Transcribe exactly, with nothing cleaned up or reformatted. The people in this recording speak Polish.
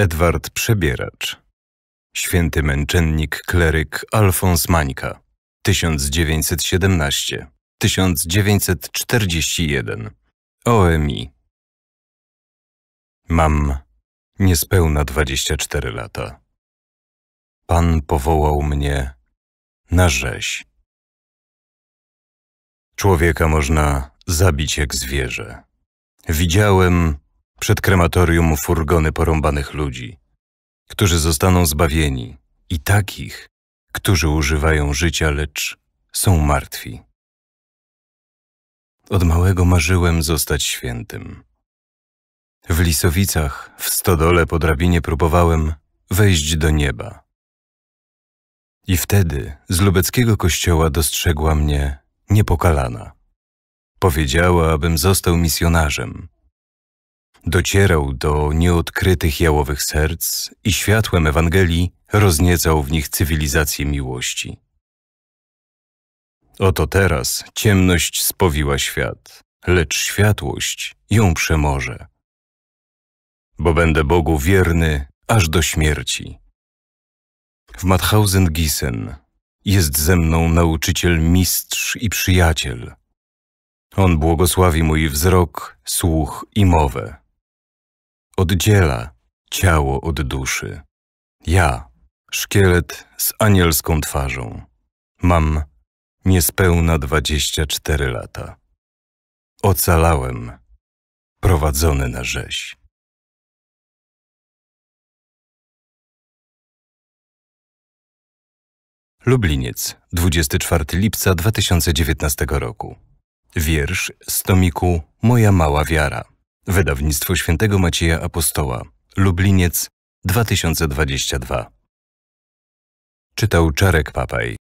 Edward Przebieracz. Święty męczennik kleryk Alfons Mańka tysiąc dziewięćset siedemnaście do tysiąc dziewięćset czterdzieści jeden. O M I. Mam niespełna dwadzieścia cztery lata. Pan powołał mnie na rzeź. Człowieka można zabić jak zwierzę. Widziałem przed krematorium furgony porąbanych ludzi, którzy zostaną zbawieni, i takich, którzy używają życia, lecz są martwi. Od małego marzyłem zostać świętym. W Lisowicach, w stodole po drabinie próbowałem wejść do nieba. I wtedy z lubeckiego kościoła dostrzegła mnie Niepokalana. Powiedziała, abym został misjonarzem. Docierał do nieodkrytych jałowych serc i światłem Ewangelii rozniecał w nich cywilizację miłości. Oto teraz ciemność spowiła świat, lecz światłość ją przemoże. Bo będę Bogu wierny aż do śmierci. W Mauthausen-Gießen jest ze mną nauczyciel, mistrz i przyjaciel. On błogosławi mój wzrok, słuch i mowę. Oddziela ciało od duszy. Ja, szkielet z anielską twarzą, mam niespełna dwadzieścia cztery lata. Ocalałem, prowadzony na rzeź. Lubliniec, dwudziestego czwartego lipca dwa tysiące dziewiętnastego roku. Wiersz z tomiku Moja mała wiara. Wydawnictwo Świętego Macieja Apostoła. Lubliniec, dwa tysiące dwudziesty drugi. Czytał Czarek Papaj.